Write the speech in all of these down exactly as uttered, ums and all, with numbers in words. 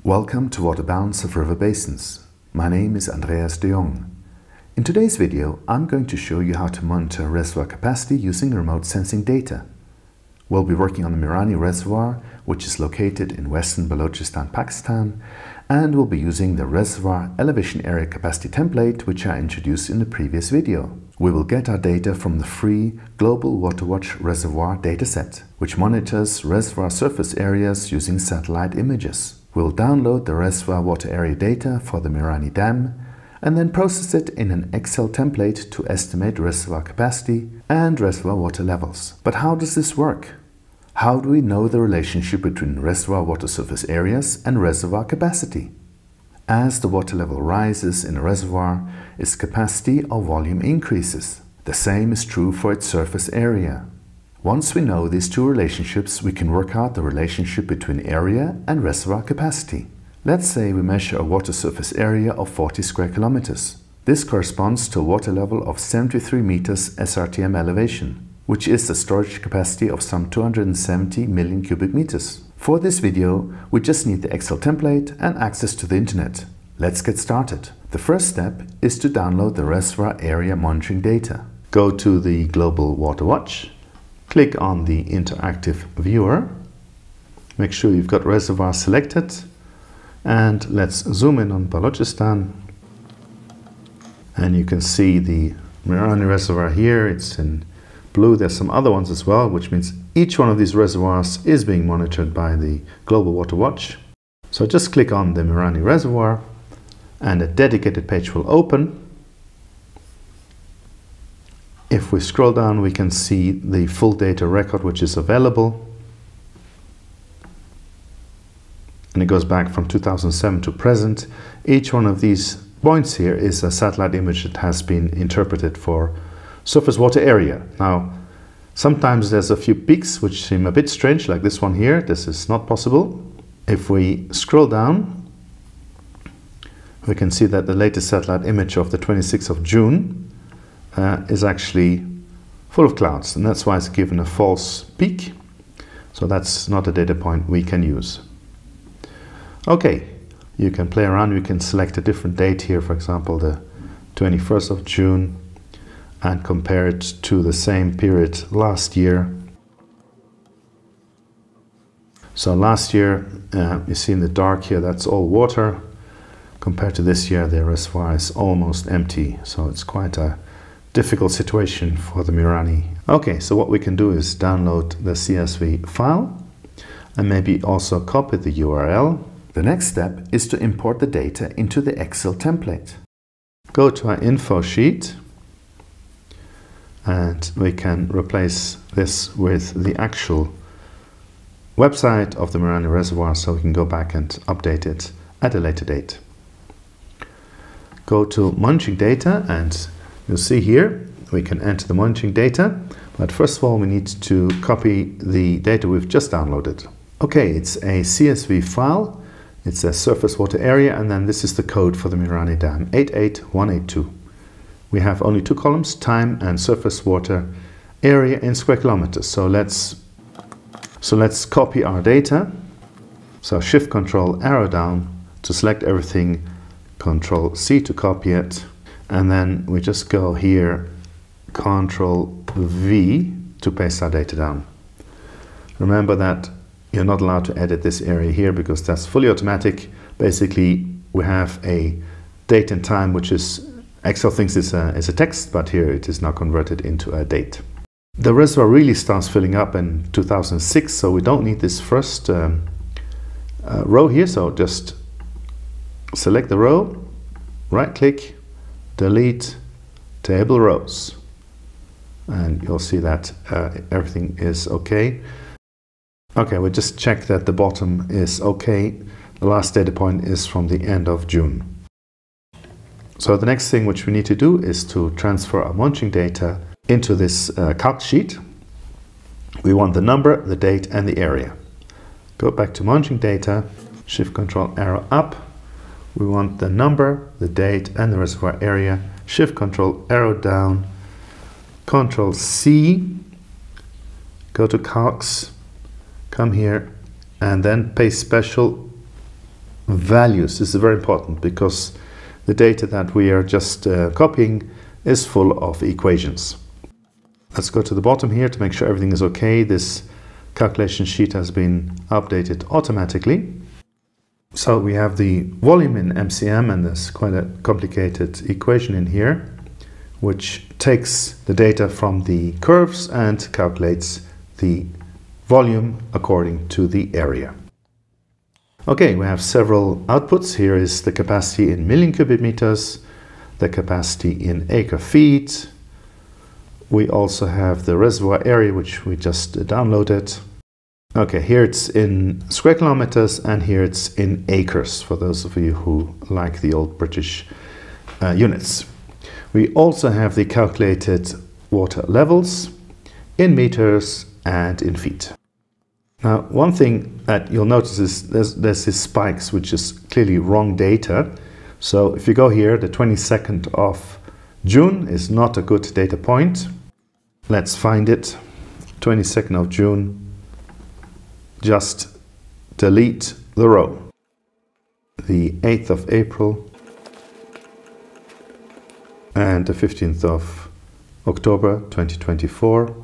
Welcome to Water Balance of River Basins. My name is Andreas de Jong. In today's video, I'm going to show you how to monitor reservoir capacity using remote sensing data. We'll be working on the Mirani Reservoir, which is located in western Balochistan, Pakistan, and we'll be using the Reservoir Elevation Area Capacity template, which I introduced in the previous video. We will get our data from the free Global WaterWatch Reservoir dataset, which monitors reservoir surface areas using satellite images. We'll download the reservoir water area data for the Mirani Dam and then process it in an Excel template to estimate reservoir capacity and reservoir water levels. But how does this work? How do we know the relationship between reservoir water surface areas and reservoir capacity? As the water level rises in a reservoir, its capacity or volume increases. The same is true for its surface area. Once we know these two relationships, we can work out the relationship between area and reservoir capacity. Let's say we measure a water surface area of forty square kilometers. This corresponds to a water level of seventy-three meters S R T M elevation, which is the storage capacity of some two hundred seventy million cubic meters. For this video, we just need the Excel template and access to the internet. Let's get started. The first step is to download the reservoir area monitoring data. Go to the Global WaterWatch. Click on the interactive viewer. Make sure you've got reservoir selected. And let's zoom in on Balochistan. And you can see the Mirani Reservoir here. It's in blue. There's some other ones as well, which means each one of these reservoirs is being monitored by the Global WaterWatch. So just click on the Mirani Reservoir and a dedicated page will open. If we scroll down, we can see the full data record which is available. And it goes back from two thousand seven to present. Each one of these points here is a satellite image that has been interpreted for surface water area. Now, sometimes there's a few peaks which seem a bit strange, like this one here. This is not possible. If we scroll down, we can see that the latest satellite image of the twenty-sixth of June Uh, is actually full of clouds, and that's why it's given a false peak. So that's not a data point we can use. Okay, you can play around. You can select a different date here, for example the twenty-first of June, and compare it to the same period last year. So last year, uh, you see in the dark here, that's all water. Compared to this year, the reservoir is almost empty, so it's quite a difficult situation for the Mirani. Okay, so what we can do is download the C S V file and maybe also copy the U R L. The next step is to import the data into the Excel template. Go to our info sheet and we can replace this with the actual website of the Mirani Reservoir so we can go back and update it at a later date. Go to monitoring data and you'll see here we can enter the monitoring data, but first of all we need to copy the data we've just downloaded. Okay, it's a C S V file, it's a surface water area, and then this is the code for the Mirani Dam, eight eight one eight two. We have only two columns, time and surface water area in square kilometers. So let's, so let's copy our data. So shift control arrow down to select everything, control C to copy it. And then we just go here, control V to paste our data down. Remember that you're not allowed to edit this area here because that's fully automatic. Basically, we have a date and time, which is, Excel thinks it's a, it's a text, but here it is now converted into a date. The reservoir really starts filling up in two thousand six, so we don't need this first um, uh, row here. So just select the row, right click, delete table rows, and you'll see that uh, everything is okay. Okay, we just check that the bottom is okay. The last data point is from the end of June. So the next thing which we need to do is to transfer our monitoring data into this uh, Calcs sheet. We want the number, the date, and the area. Go back to monitoring data, shift control arrow up. We want the number, the date, and the reservoir area. Shift control arrow down, control C, go to Calcs, come here, and then paste special values. This is very important because the data that we are just uh, copying is full of equations. Let's go to the bottom here to make sure everything is okay. This calculation sheet has been updated automatically. So we have the volume in M C M, and there's quite a complicated equation in here which takes the data from the curves and calculates the volume according to the area. Okay, we have several outputs. Here is the capacity in million cubic meters, the capacity in acre feet. We also have the reservoir area, which we just downloaded. Okay, here it's in square kilometers, and here it's in acres, for those of you who like the old British uh, units. We also have the calculated water levels in meters and in feet. Now, one thing that you'll notice is there's, there's these spikes, which is clearly wrong data. So if you go here, the twenty-second of June is not a good data point. Let's find it. twenty-second of June. Just delete the row. The eighth of April and the fifteenth of October twenty twenty-four.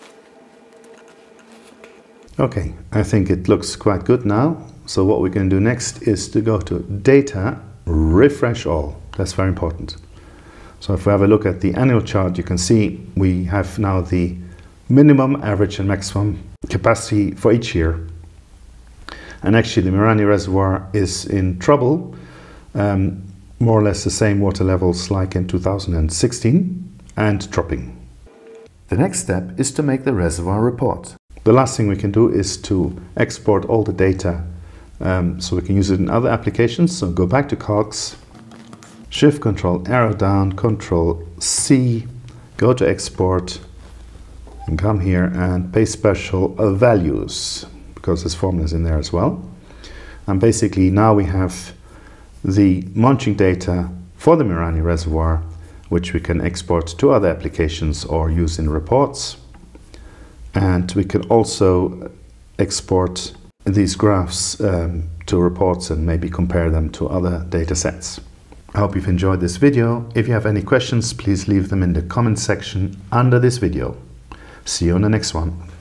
Okay, I think it looks quite good now. So what we can do next is to go to Data, Refresh All. That's very important. So if we have a look at the annual chart, you can see we have now the minimum, average and maximum capacity for each year. And actually the Mirani Reservoir is in trouble, um, more or less the same water levels like in two thousand sixteen, and dropping. The next step is to make the reservoir report. The last thing we can do is to export all the data um, so we can use it in other applications. So go back to Calcs, Shift Control arrow down, Control C, go to Export, and come here and paste special uh, values, because this formula is in there as well. And basically now we have the monitoring data for the Mirani Reservoir, which we can export to other applications or use in reports. And we can also export these graphs um, to reports and maybe compare them to other data sets. I hope you've enjoyed this video. If you have any questions, please leave them in the comment section under this video. See you on the next one.